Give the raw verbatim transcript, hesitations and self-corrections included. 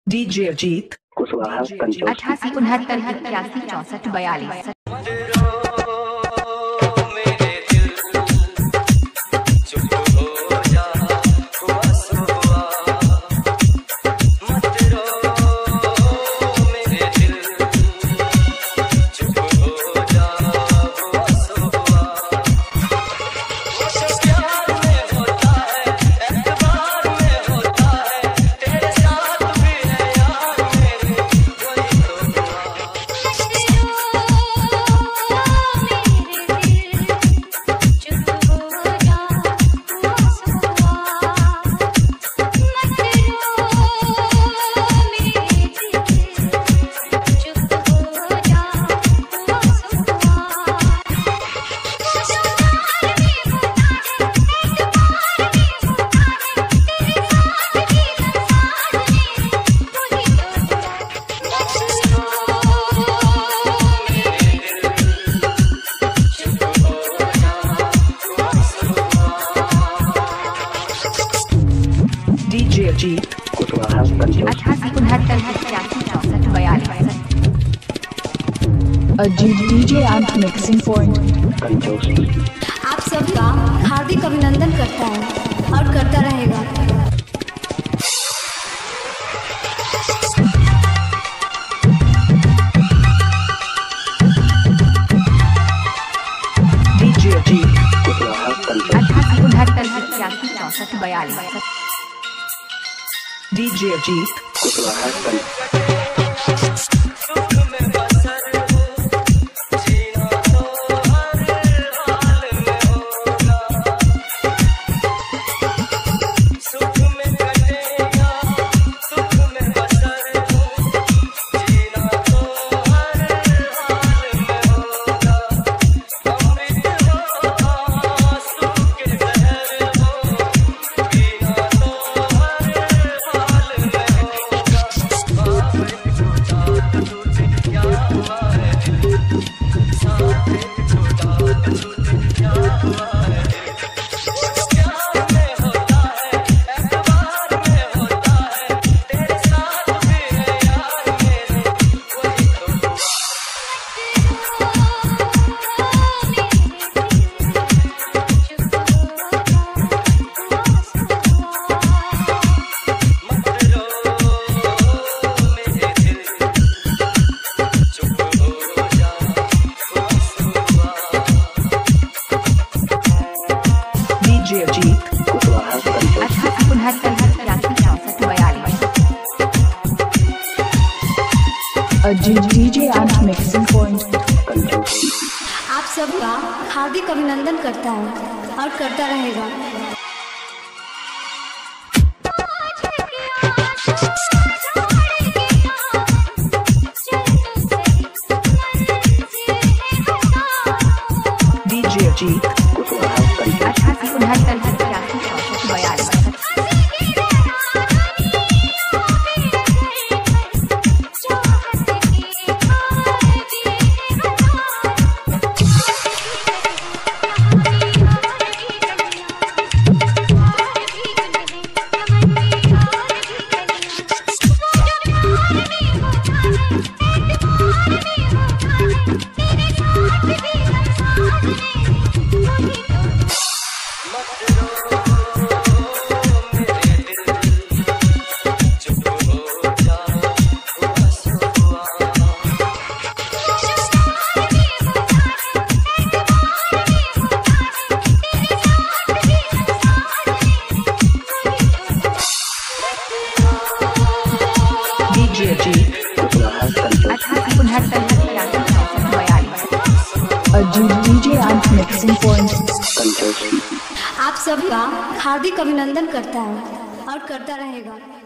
DJ Ajit अठासी उनहत्तर इक्यासी चौसठ बयालीस। डीजे अजीत अठासी उनहत्तर इक्यासी चौसठ बयालीस। Ajit DJ and mixing point. आप सबका हार्दिक अभिनंदन करता है और करता रहेगा। डीजे अजीत अठासी उनहत्तर इक्यासी चौसठ बयालीस। डीजे अजीत अठासी उनहत्तर इक्यासी चौसठ बयालीस। Ajit DJ and mixing point. आप सबका हार्दिक अभिनंदन करता है और करता रहेगा। डीजे अजीत अठासी उनहत्तर इक्यासी चौसठ बयालीस। डीजे अजीत अठासी उनहत्तर इक्यासी चौसठ बयालीस। Ajit DJ and mixing point. आप सबका हार्दिक अभिनंदन करता है और करता रहेगा।